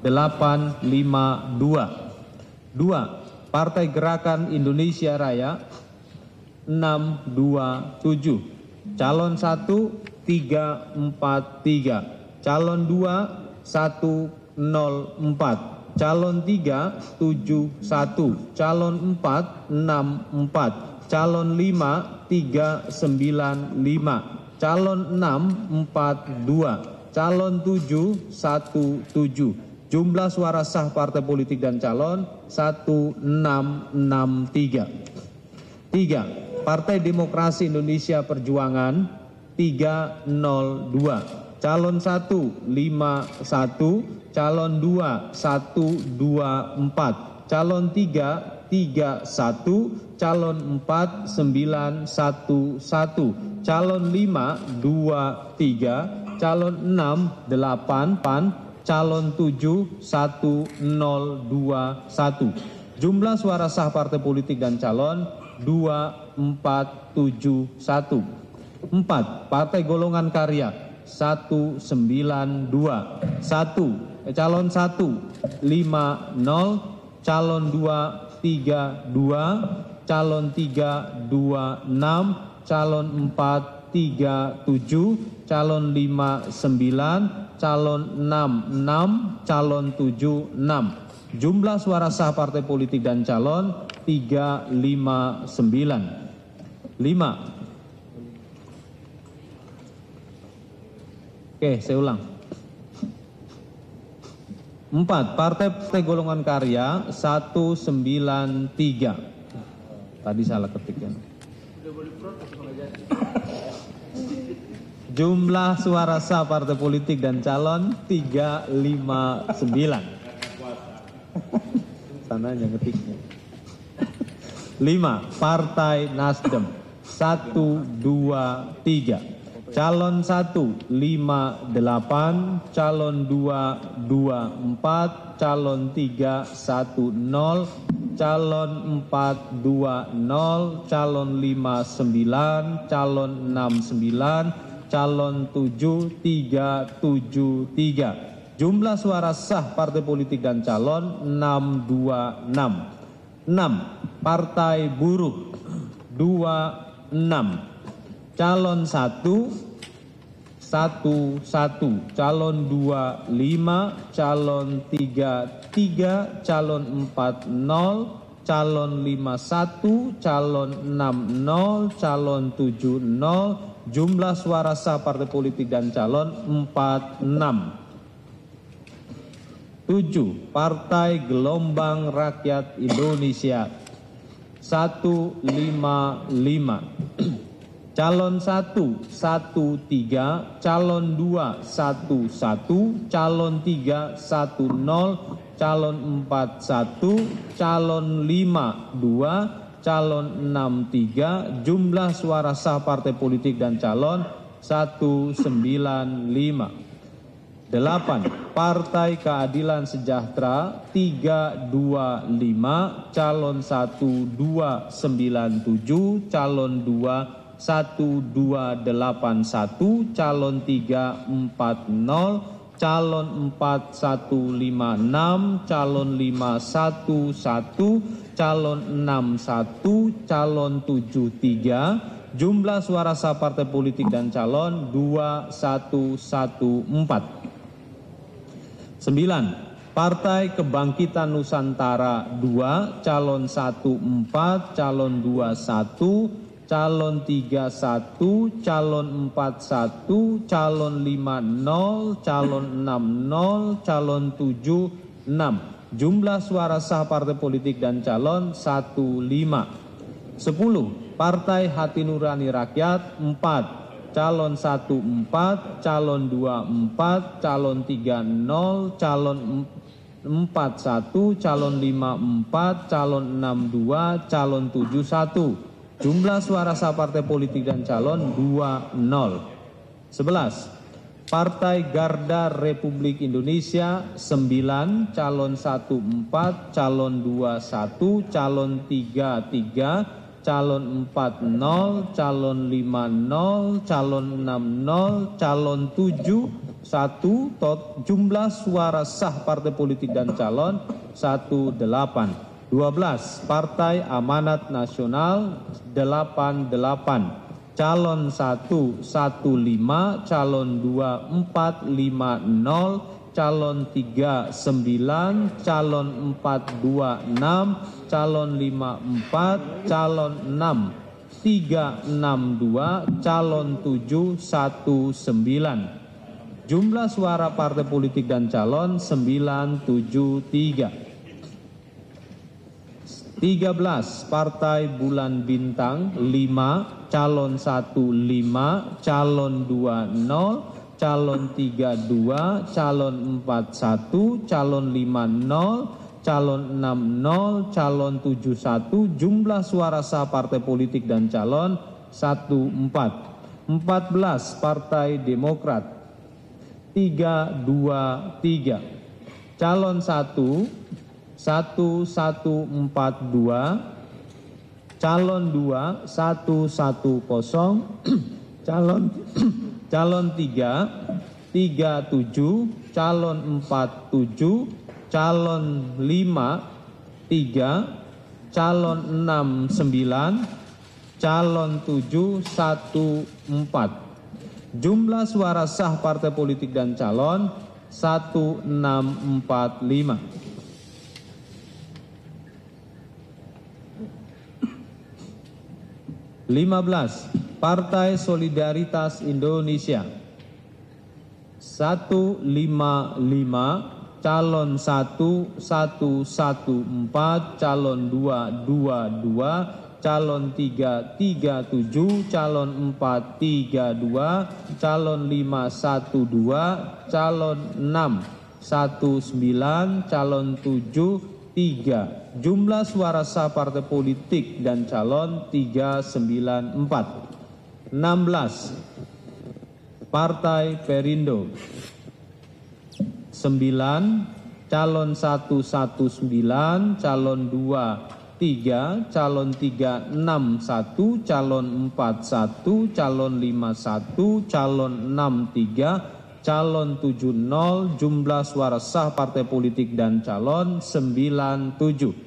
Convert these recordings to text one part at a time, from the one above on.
852. 2. Partai Gerakan Indonesia Raya 627. Calon 1 343. Calon 2 104. Calon 3 71. Calon 4 64. Calon 5 395. Calon 6 42. Calon 7 17. Jumlah suara sah partai politik dan calon 1663. 3. Partai Demokrasi Indonesia Perjuangan 302. Calon 1 51. Calon 2 124. Calon 3 31. Calon 4 911. Calon 5 23. Calon 6 8. Calon 7 1021. Jumlah suara sah partai politik dan calon 2471. 4. Partai Golongan Karya 192. 1. Calon 1 50. Calon 2 32. Calon 3 26. Calon 4 37. Calon 5 9. Calon 6 6. Calon 7 6. Jumlah suara sah partai politik dan calon 359. 5. Oke, saya ulang. 4. Partai Golongan Karya 193. Tadi salah ketik ya. Jumlah suara sah partai politik dan calon 359. Sana aja ngetiknya. 5. Partai Nasdem 123. Calon 1 58, calon 2 24, calon 3 10, calon 4 20, calon 5 9, calon 6 9, calon 7 373. Jumlah suara sah partai politik dan calon 626. 6. Partai Buruh 26. Calon 1 11, calon 2 5, calon 3 3, calon 4 0, calon 5 1, calon 6 0, calon 7 0. Jumlah suara sah partai politik dan calon 46. 7. Partai Gelombang Rakyat Indonesia 155. Calon 1 13, calon 2 11, calon 3 10, calon 4 1, calon 5 2, calon 6 3. Jumlah suara sah partai politik dan calon 195. 8. Partai Keadilan Sejahtera 325, calon 1 297, calon 2 1281, calon 3 40, calon 4 156, calon 5 11, calon 6 1, calon 7 3. Jumlah suara sah partai politik dan calon 2114. 9. Partai Kebangkitan Nusantara 2, calon 1 4, calon 2 1, calon 3 1, calon 4 1, calon 5 0, calon 6 0, calon 7 6. Jumlah suara sah partai politik dan calon 15. 10. Partai Hati Nurani Rakyat 4, calon 1 4, calon 2 4, calon 3 0, calon 4 1, calon 5 4, calon 6 2, calon 7 1. Jumlah suara sah partai politik dan calon 20. 11. Partai Garda Republik Indonesia 9, calon 1 4, calon 2 1, calon 3 3, calon 4 0, calon 5 0, calon 6 0, calon 7 1. Jumlah suara sah partai politik dan calon 18. 12. Partai Amanat Nasional 88. Calon 1 15, calon 2 450, calon 3 9, calon 4 26, calon 5 4, calon 6 362, calon 7 19. Jumlah suara partai politik dan calon 973. 13. Partai Bulan Bintang 5, calon 1 5, calon 2 0, calon 3 2, calon 4 1, calon 5 0, calon 6 0, calon 7 1. Jumlah suara sah partai politik dan calon 14. 14. Partai Demokrat 3 2 3. Calon 1 1142, calon 2 110, calon 3 37, calon 47, calon 5 3, calon 6 9, calon 7 14. Jumlah suara sah partai politik dan calon 1645. 15. Partai Solidaritas Indonesia 155, calon 1 114, calon 2 22, calon 3 37, calon 4 32, calon 5 12, calon 6 19, calon 7 3. Jumlah suara sah partai politik dan calon 394. 16. Partai Perindo 9, calon 119, calon 2 3, calon 3 61, calon 4 1, calon 5 1, calon 6 3, calon 70. Jumlah suara sah partai politik dan calon 97.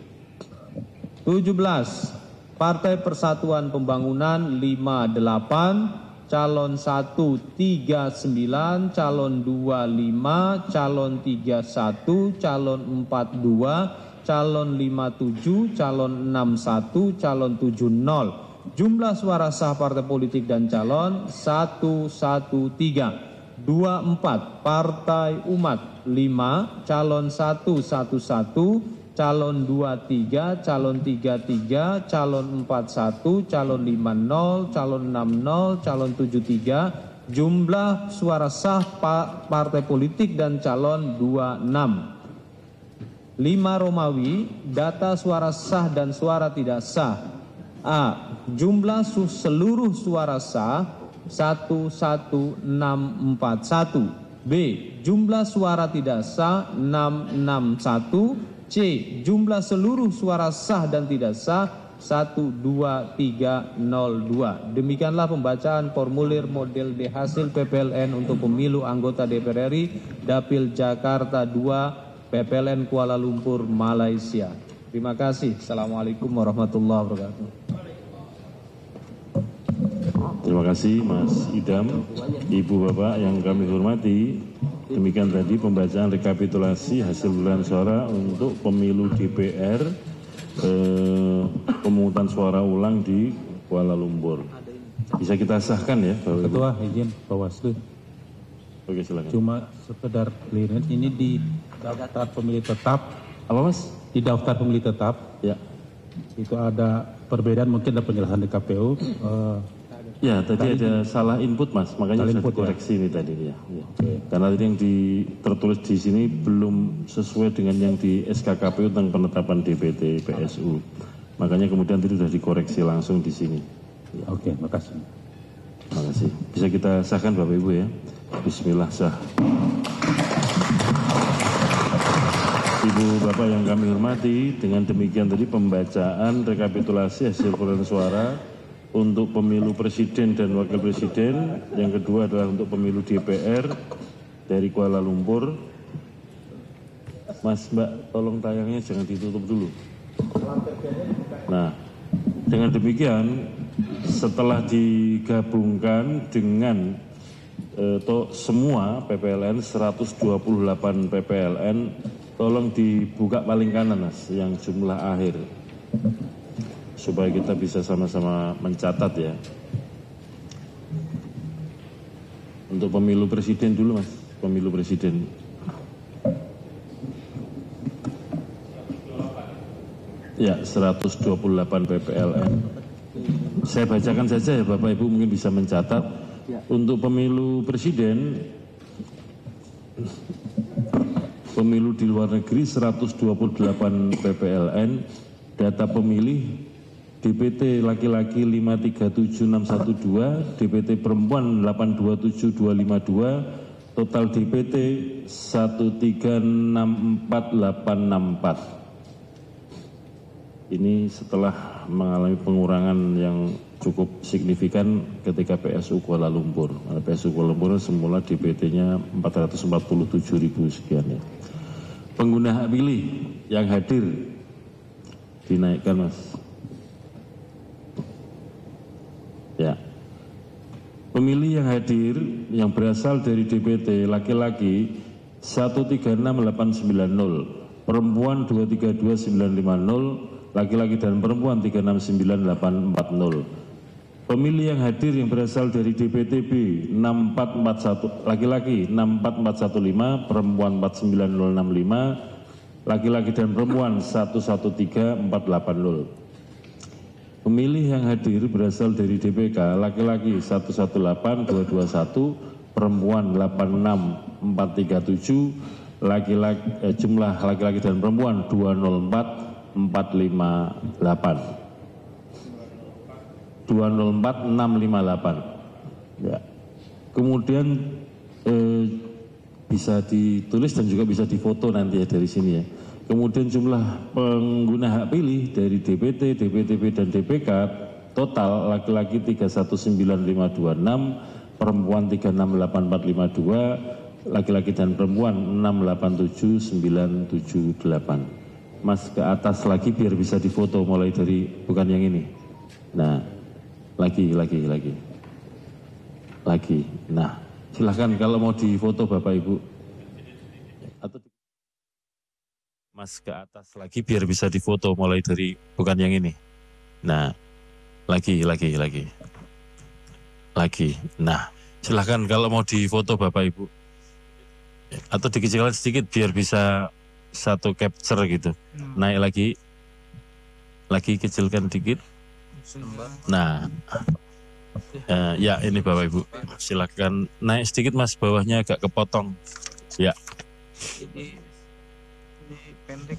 17. Partai Persatuan Pembangunan 58, calon 1 39, calon 2 5, calon 3 1, calon 4 2, calon 5 7, calon 6 1, calon 7 0. Jumlah suara sah partai politik dan calon 113. 24. Partai Umat 5, calon 1 11, calon 23, calon 33, calon 41, calon 50, calon 60, calon 73. Jumlah suara sah partai politik dan calon 26. 5 Romawi, data suara sah dan suara tidak sah. A. Jumlah seluruh suara sah 11641. B. Jumlah suara tidak sah 661. C. Jumlah seluruh suara sah dan tidak sah 12302. Demikianlah pembacaan formulir model D hasil PPLN untuk pemilu anggota DPR RI Dapil Jakarta 2 PPLN Kuala Lumpur Malaysia. Terima kasih. Assalamualaikum warahmatullahi wabarakatuh. Terima kasih Mas Idam, Ibu Bapak yang kami hormati. Demikian tadi pembacaan rekapitulasi hasil perolehan suara untuk pemilu DPR pemungutan suara ulang di Kuala Lumpur. Bisa kita sahkan ya Bapak Ibu? Ketua izin Bawaslu. Oke silakan. Cuma sekedar clearance ini di daftar pemilih tetap. Apa Mas? Di daftar pemilih tetap. Ya. Itu ada perbedaan mungkin ada penjelasan di KPU. Ya, tadi ada salah input Mas, makanya sudah dikoreksi ini tadi ya. Karena tadi yang tertulis di sini belum sesuai dengan yang di SK KPU tentang penetapan DPT PSU. Makanya kemudian tadi sudah dikoreksi langsung di sini. Oke, makasih. Terima kasih. Bisa kita sahkan Bapak Ibu ya. Bismillah sah. Ibu Bapak yang kami hormati, dengan demikian tadi pembacaan rekapitulasi hasil perolehan suara untuk pemilu presiden dan wakil presiden, yang kedua adalah untuk pemilu DPR dari Kuala Lumpur. Mas Mbak, tolong tayangnya jangan ditutup dulu. Nah, dengan demikian setelah digabungkan dengan semua PPLN 128 PPLN, tolong dibuka paling kanan Mas, yang jumlah akhir, supaya kita bisa sama-sama mencatat ya. Untuk pemilu presiden dulu Mas, pemilu presiden. Ya, 128 PPLN. Saya bacakan saja ya Bapak Ibu, mungkin bisa mencatat. Untuk pemilu presiden, pemilu di luar negeri 128 PPLN, data pemilih DPT laki-laki 537.612, DPT perempuan 827.252, total DPT 1364864. Ini setelah mengalami pengurangan yang cukup signifikan ketika PSU Kuala Lumpur. PSU Kuala Lumpur semula DPT-nya 447.000 sekian ya. Pengguna hak pilih yang hadir dinaikkan Mas. Ya. Pemilih yang hadir yang berasal dari DPT laki-laki 136890, perempuan 232950, laki-laki dan perempuan 369840. Pemilih yang hadir yang berasal dari DPTB 6441, laki-laki 64415, perempuan 49065, laki-laki dan perempuan 113480. Pemilih yang hadir berasal dari DPK laki-laki 118221, perempuan 86437, jumlah laki-laki dan perempuan 204658. Ya. Kemudian bisa ditulis dan juga bisa difoto nanti ya dari sini ya. Kemudian jumlah pengguna hak pilih dari DPT, DPTB dan DPK total laki-laki 319526, perempuan 368452, laki-laki dan perempuan 687978. Mas ke atas lagi biar bisa difoto mulai dari bukan yang ini. Nah, lagi. Nah, silahkan kalau mau difoto Bapak Ibu. Atau Mas ke atas lagi biar bisa difoto mulai dari bukan yang ini. Nah, lagi. Nah, silahkan kalau mau difoto Bapak Ibu. Atau dikecilkan sedikit biar bisa satu capture gitu. Naik lagi kecilkan dikit. Nah, ya ini Bapak Ibu, silakan naik sedikit Mas, bawahnya agak kepotong. Ya. Ini pendek.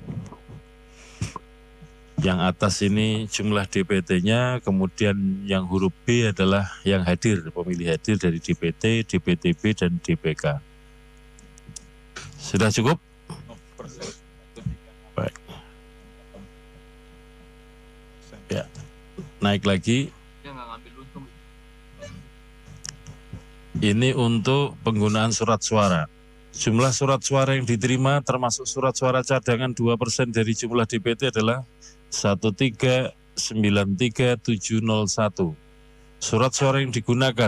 Yang atas ini jumlah DPT-nya, kemudian yang huruf B adalah yang hadir, pemilih hadir dari DPT, DPTB dan DPK. Sudah cukup? Baik. Ya, naik lagi. Ini untuk penggunaan surat suara. Jumlah surat suara yang diterima termasuk surat suara cadangan 2% dari jumlah DPT adalah 1393701. Surat suara yang digunakan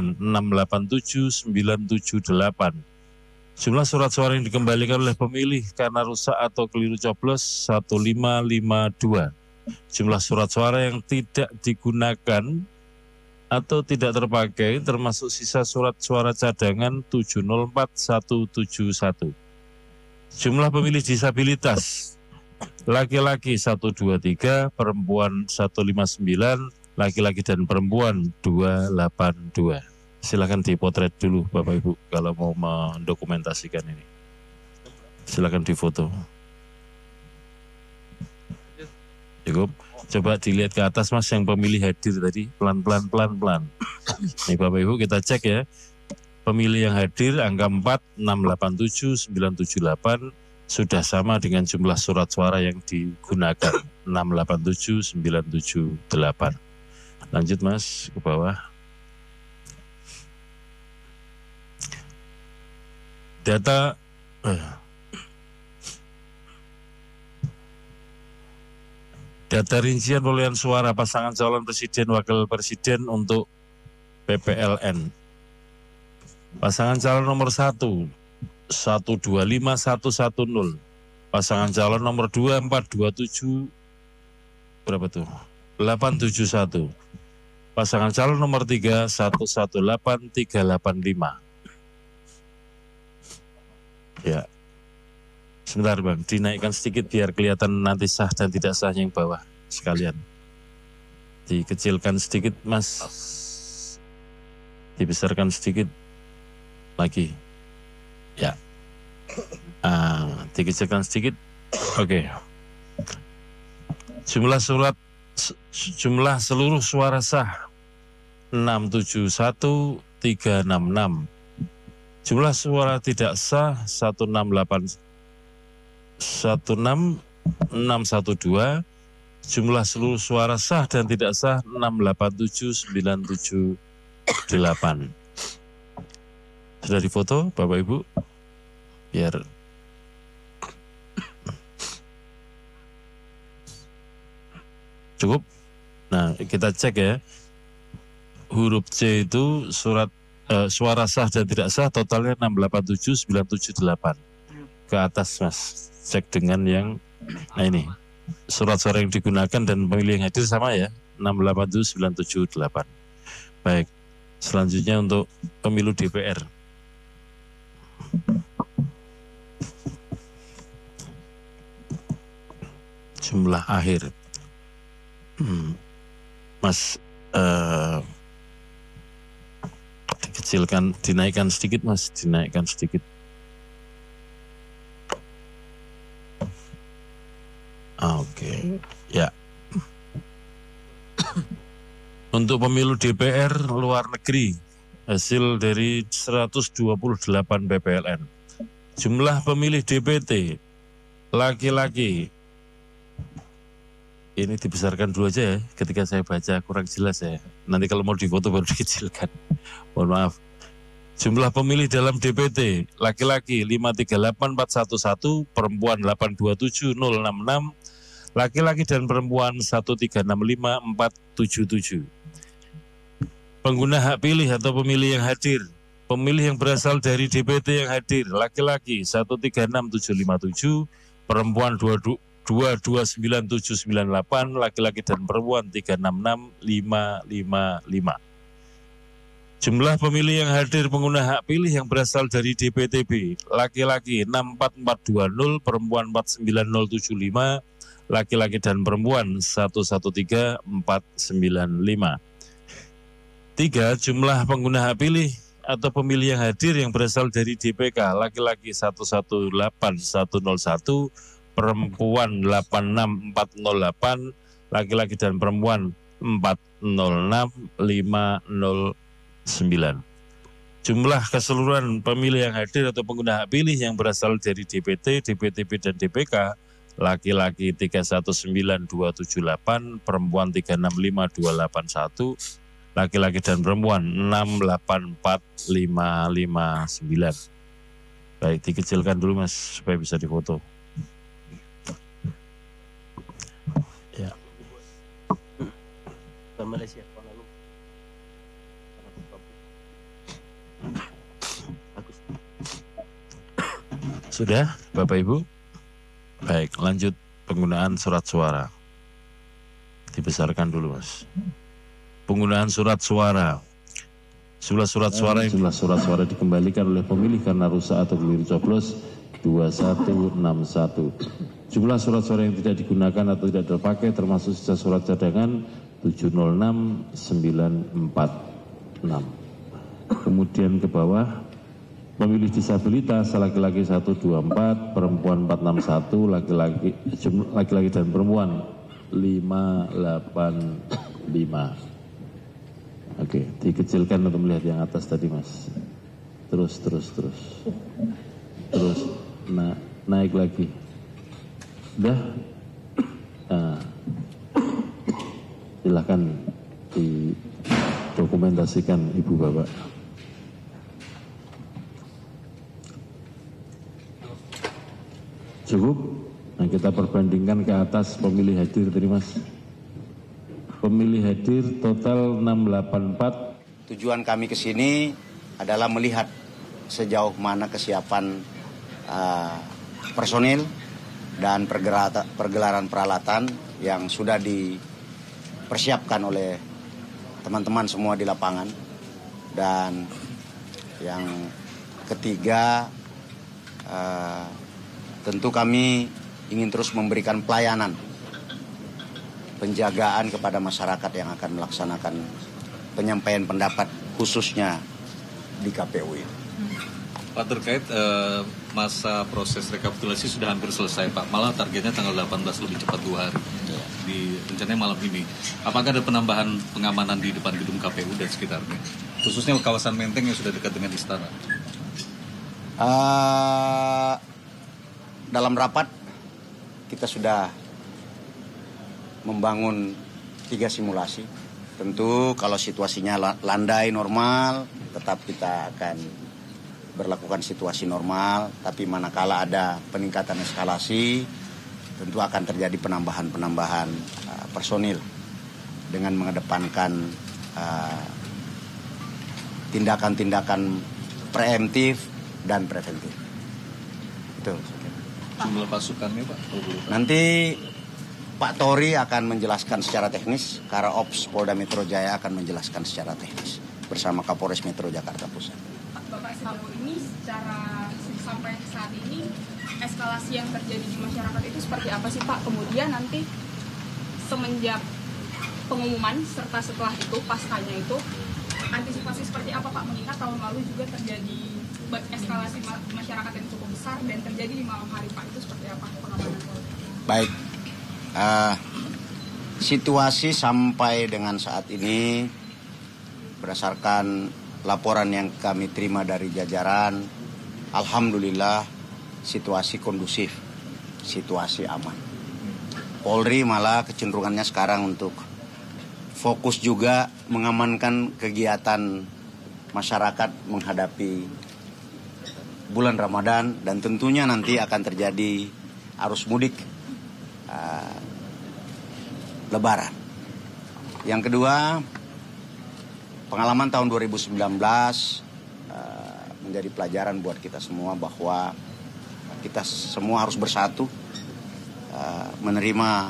687978. Jumlah surat suara yang dikembalikan oleh pemilih karena rusak atau keliru coblos 1552. Jumlah surat suara yang tidak digunakan atau tidak terpakai termasuk sisa surat suara cadangan 704171. Jumlah pemilih disabilitas laki-laki 123, perempuan 159, laki-laki dan perempuan 282. Silakan dipotret dulu Bapak Ibu kalau mau mendokumentasikan ini. Silakan difoto. Cukup. Coba dilihat ke atas Mas yang pemilih hadir tadi, pelan-pelan. Nih Bapak Ibu kita cek ya. Pemilih yang hadir angka 4687978 sudah sama dengan jumlah surat suara yang digunakan 687978. Lanjut Mas ke bawah. Data rincian perolehan suara pasangan calon presiden wakil presiden untuk PPLN. Pasangan calon nomor 1 125110. Pasangan calon nomor 2 427 berapa tuh? 871. Pasangan calon nomor 3 118385. Ya. Sebentar Bang, dinaikkan sedikit biar kelihatan nanti sah dan tidak sah yang bawah sekalian. Dikecilkan sedikit Mas. Dibesarkan sedikit lagi. Ya. Dikecilkan sedikit. Oke. Jumlah seluruh suara sah 671.366. Jumlah suara tidak sah 16612. Jumlah seluruh suara sah dan tidak sah 687978. Sudah difoto Bapak Ibu? Biar cukup. Nah, kita cek ya. Huruf C itu suara sah dan tidak sah totalnya 687978. Ke atas Mas. Cek dengan yang ini. Surat suara yang digunakan dan pemilih yang hadir sama ya. 687978. Baik. Selanjutnya untuk pemilu DPR. Jumlah akhir. Mas dikecilkan, dinaikkan sedikit Mas, dinaikkan sedikit. Oke. Ya. Untuk pemilu DPR luar negeri, hasil dari 128 PPLN. Jumlah pemilih DPT laki-laki. Ini dibesarkan dulu aja ya, ketika saya baca kurang jelas ya. Nanti kalau mau difoto baru dikecilkan. Mohon maaf. Jumlah pemilih dalam DPT, laki-laki 538411, perempuan 827066, laki-laki dan perempuan 1365477. Pengguna hak pilih atau pemilih yang hadir, pemilih yang berasal dari DPT yang hadir, laki-laki 136757, perempuan 229798, laki-laki dan perempuan 366555. Jumlah pemilih yang hadir pengguna hak pilih yang berasal dari DPTB, laki-laki 64420, perempuan 49075, laki-laki dan perempuan 113495. 3. Jumlah pengguna hak pilih atau pemilih yang hadir yang berasal dari DPK, laki-laki 118101, perempuan 86408, laki-laki dan perempuan 406509. Jumlah keseluruhan pemilih yang hadir atau pengguna hak pilih yang berasal dari DPT, DPTB dan DPK, laki-laki 319278, perempuan 365281, laki-laki dan perempuan 684559. Baik, dikecilkan dulu Mas supaya bisa difoto. Ya. Malaysia. Sudah, Bapak Ibu? Baik, lanjut penggunaan surat suara. Dibesarkan dulu, Mas. Penggunaan surat suara. Jumlah surat suara dikembalikan oleh pemilih karena rusak atau keliru coblos 2161. Jumlah surat suara yang tidak digunakan atau tidak terpakai termasuk sisa surat cadangan 706946. Kemudian ke bawah, pemilih disabilitas laki-laki 124, perempuan 461, laki-laki dan perempuan 585. Oke, dikecilkan untuk melihat yang atas tadi Mas. Terus. Naik lagi. Udah. Nah, silahkan didokumentasikan Ibu Bapak. Cukup? Nah, kita perbandingkan ke atas pemilih hadir tadi, Mas. Pemilih hadir total 684. Tujuan kami ke sini adalah melihat sejauh mana kesiapan personil dan pergelaran peralatan yang sudah dipersiapkan oleh teman-teman semua di lapangan. Dan yang ketiga, tentu kami ingin terus memberikan pelayanan, penjagaan kepada masyarakat yang akan melaksanakan penyampaian pendapat khususnya di KPU ini. Pak, terkait masa proses rekapitulasi sudah hampir selesai, Pak. Malah targetnya tanggal 18, lebih cepat 2 hari. Di rencananya malam ini. Apakah ada penambahan pengamanan di depan gedung KPU dan sekitarnya? Khususnya kawasan Menteng yang sudah dekat dengan istana. Dalam rapat kita sudah membangun 3 simulasi. Tentu kalau situasinya landai normal, tetap kita akan berlakukan situasi normal. Tapi manakala ada peningkatan eskalasi, tentu akan terjadi penambahan personil dengan mengedepankan tindakan-tindakan preemptif dan preventif. Itu. Jumlah pasukannya, Pak? Nanti Pak Tori akan menjelaskan secara teknis, Kara Ops Polda Metro Jaya akan menjelaskan secara teknis bersama Kapolres Metro Jakarta Pusat. Bapak, sejauh ini secara sampai saat ini eskalasi yang terjadi di masyarakat itu seperti apa sih, Pak? Kemudian nanti semenjak pengumuman serta setelah itu pascanya itu antisipasi seperti apa, Pak? Mengingat tahun lalu juga terjadi eskalasi masyarakat yang cukup besar dan terjadi di malam hari, Pak. Itu seperti apa pengamanan? Baik, situasi sampai dengan saat ini berdasarkan laporan yang kami terima dari jajaran, alhamdulillah situasi kondusif, situasi aman. Polri malah kecenderungannya sekarang untuk fokus juga mengamankan kegiatan masyarakat menghadapi bulan Ramadan dan tentunya nanti akan terjadi arus mudik Lebaran. Yang kedua, pengalaman tahun 2019 menjadi pelajaran buat kita semua bahwa kita semua harus bersatu menerima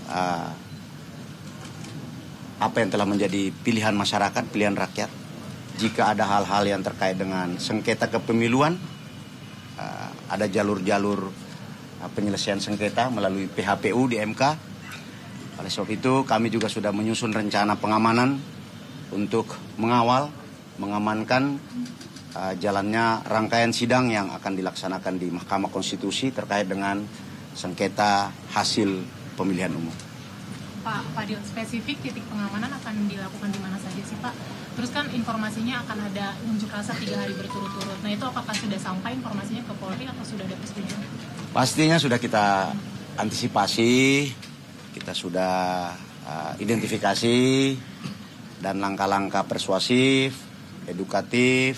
apa yang telah menjadi pilihan masyarakat, pilihan rakyat. Jika ada hal-hal yang terkait dengan sengketa kepemiluan, ada jalur-jalur penyelesaian sengketa melalui PHPU di MK. Oleh sebab itu kami juga sudah menyusun rencana pengamanan untuk mengawal, mengamankan jalannya rangkaian sidang yang akan dilaksanakan di Mahkamah Konstitusi terkait dengan sengketa hasil pemilihan umum. Pak Fadil, spesifik titik pengamanan akan dilakukan di mana saja sih, Pak? Terus kan informasinya akan ada unjuk rasa 3 hari berturut-turut. Nah itu apakah sudah sampai informasinya ke Polri atau sudah ada persetujuan? Pastinya sudah kita antisipasi, kita sudah identifikasi dan langkah-langkah persuasif, edukatif.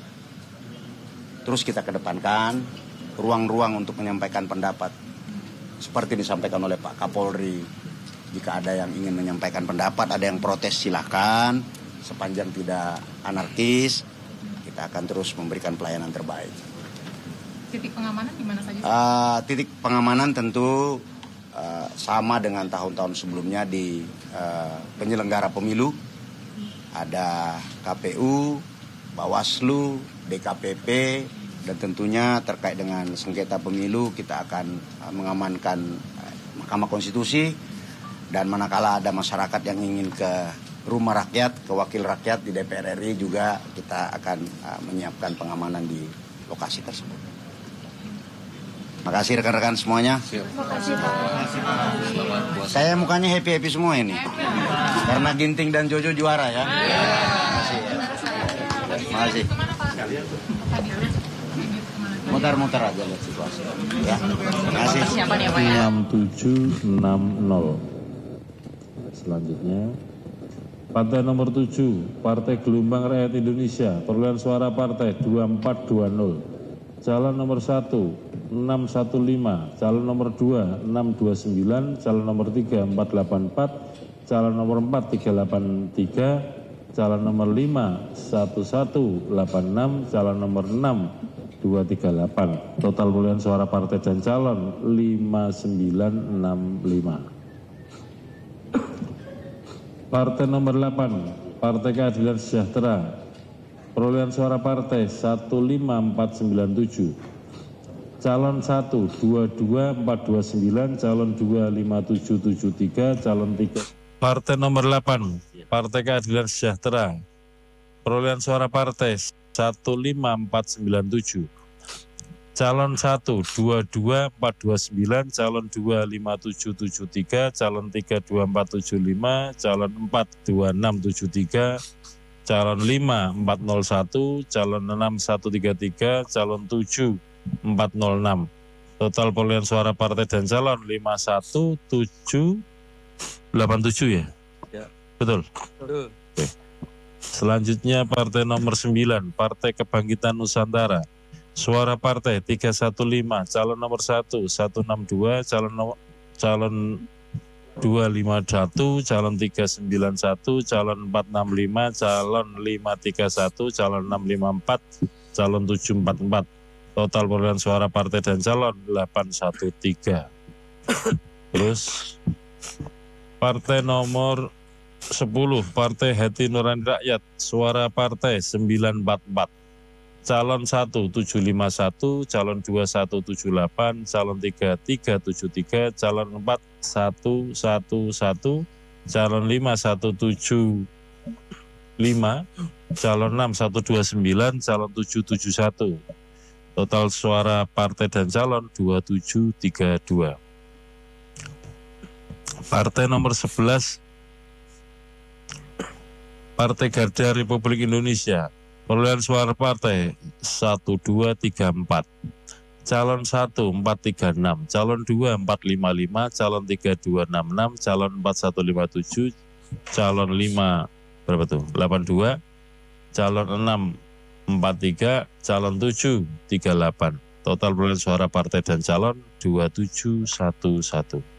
Terus kita kedepankan ruang-ruang untuk menyampaikan pendapat. Seperti disampaikan oleh Pak Kapolri, jika ada yang ingin menyampaikan pendapat, ada yang protes silakan. Sepanjang tidak anarkis, kita akan terus memberikan pelayanan terbaik. Titik pengamanan di mana saja? Titik pengamanan tentu sama dengan tahun-tahun sebelumnya di penyelenggara pemilu. Ada KPU, Bawaslu, DKPP, dan tentunya terkait dengan sengketa pemilu kita akan mengamankan Mahkamah Konstitusi. Dan manakala ada masyarakat yang ingin ke rumah rakyat, ke wakil rakyat di DPR RI juga kita akan menyiapkan pengamanan di lokasi tersebut. Makasih rekan-rekan semuanya. Makasih, Pak. Saya mukanya happy-happy semua ini. Karena Ginting dan Jojo juara ya. Makasih ya. Makasih. Mutar-mutar aja lihat situasi. Ya. Makasih. 6760. Selanjutnya partai nomor 7 Partai Gelombang Rakyat Indonesia, perolehan suara partai 2420. calon nomor 1 615, calon nomor 2 629, calon nomor 3 484, calon nomor 4 383, calon nomor 5 1186, calon nomor 6 238. Total perolehan suara partai dan calon 5965. Partai nomor 8, Partai Keadilan Sejahtera, perolehan suara partai 15497, calon 1 22429, calon 25773, calon 3. Partai nomor 8, Partai Keadilan Sejahtera, perolehan suara partai 15497, calon 1 22429, calon 25773, calon 32475, calon 42673, calon 5 401, calon 6133, calon 7 406. Total perolehan suara partai dan calon 51787 ya? Ya. Betul? Betul. Oke. Selanjutnya partai nomor 9, Partai Kebangkitan Nusantara. Suara partai 315, calon nomor 1 162, calon 251, calon 391, calon 465, calon 531, calon 654, calon 744. Total perolehan suara partai dan calon 813. Terus partai nomor 10, Partai Hati Nurani Rakyat. Suara partai 944. Calon 1 751, calon 2 178, calon 3 373, calon 4 111, calon 5 175, calon 6 129, calon 771. Total suara partai dan calon 2732. Partai nomor 11, Partai Garda Republik Indonesia. Perolehan suara partai 1234, calon 1 436, calon 2 455, calon 3 266, calon 4 157, calon 5 berapa tuh 82, calon 6 43, calon 7 38. Total perolehan suara partai dan calon 2711.